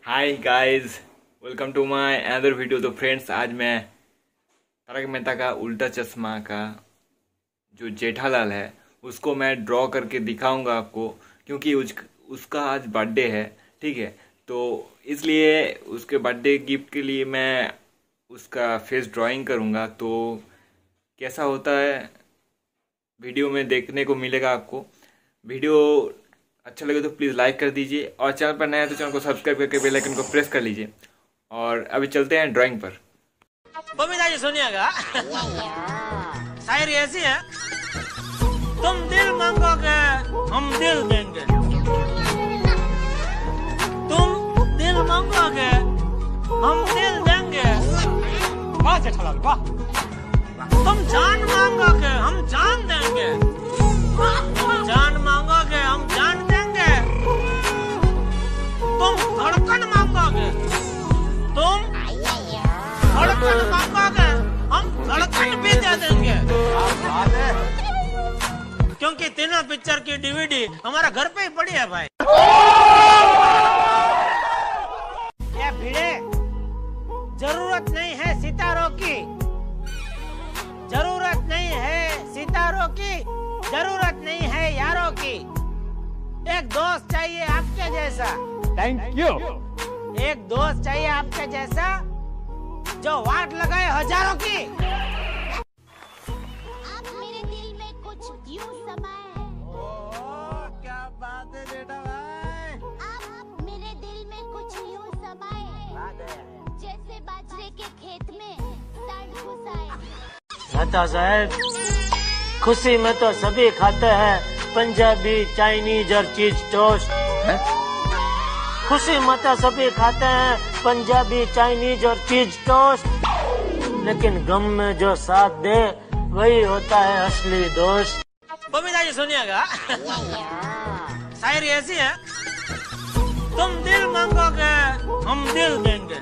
Hi guys, welcome to my another video. तो friends, आज मैं तारक मेहता का उल्टा चश्मा का जो जेठालाल है उसको मैं ड्रॉ करके दिखाऊंगा आपको, क्योंकि उसका आज बर्थडे है। ठीक है, तो इसलिए उसके बर्थडे गिफ्ट के लिए मैं उसका फेस ड्राइंग करूंगा। तो कैसा होता है वीडियो में देखने को मिलेगा आपको। वीडियो अच्छा लगे तो प्लीज़ लाइक कर दीजिए, और चैनल पर नया है तो चैनल को सब्सक्राइब करके बेल आइकन को प्रेस कर लीजिए। और अभी चलते हैं ड्राइंग पर। बबीता जी सुनिएगा, शायरी ऐसी है, तुम दिल मांगोगे हम दिल देंगे, तुम दिल मांगोगे हम दिल देंगे। वाह जेठालाल वाह। तुम जान मांगोगे हम जान देंगे, जान मांगोगे हम जान देंगे। तुम धड़कन मांगोगे, तुम धड़कन मांगोगे हम धड़कन भी दे देंगे। क्योंकि तीनों पिक्चर की डीवीडी हमारा घर पे ही पड़ी है भाई। ये भिड़े, जरूरत नहीं है सितारों की, जरूरत नहीं है सितारों की, जरूरत नहीं है यारों की। एक दोस्त चाहिए आपके जैसा। Thank you. एक दोस्त चाहिए आपके जैसा जो वाट लगाए हजारों की। आप मेरे दिल में कुछ यूं समाये हैं। ओह, क्या बात है बेटा भाई। आप मेरे दिल में कुछ यूं समाये हैं, जैसे बाजरे के खेत में सांड घुसाए। मेहता साहब, खुशी में तो सभी खाते हैं पंजाबी, चाइनीज और चीज टोस्ट। खुशी में तो सभी खाते हैं पंजाबी, चाइनीज और चीज टोस्ट, लेकिन गम में जो साथ दे वही होता है असली दोस्त। बबीता जी सुनिएगा, शायरी ऐसी है, तुम दिल मांगोगे हम दिल देंगे,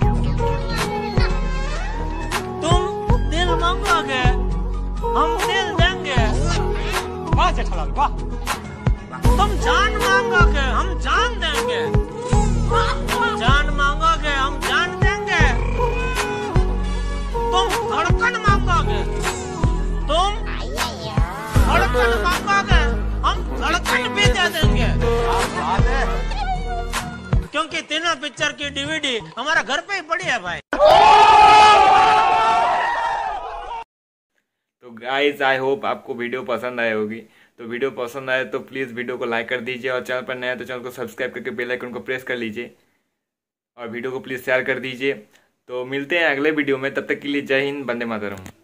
तुम दिल मांगोगे हम दिल देंगे। वाह जेठालाल वाह। तुम जान मांगोगे हम जान देंगे, जान मांगोगे हम जान देंगे। तुम धड़कन मांगोगे, तुम धड़कन मांगोगे हम धड़कन भी दे देंगे। क्योंकि तीनों पिक्चर की डीवीडी हमारा घर पे ही पड़ी है भाई। तो गाइज, आई होप आपको वीडियो पसंद आई होगी। तो वीडियो पसंद आए तो प्लीज़ वीडियो को लाइक कर दीजिए, और चैनल पर नया है तो चैनल को सब्सक्राइब करके बेल आइकन को प्रेस कर लीजिए, और वीडियो को प्लीज़ शेयर कर दीजिए। तो मिलते हैं अगले वीडियो में, तब तक के लिए जय हिंद, वंदे मातरम।